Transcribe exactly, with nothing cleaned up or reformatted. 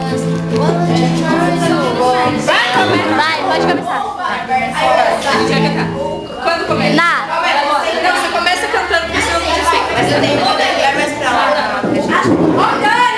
Vai, pode começar. Quando começa? Na. Não, você começa cantando, porque senão não sei. Mas eu tenho que olhar mais pra lá.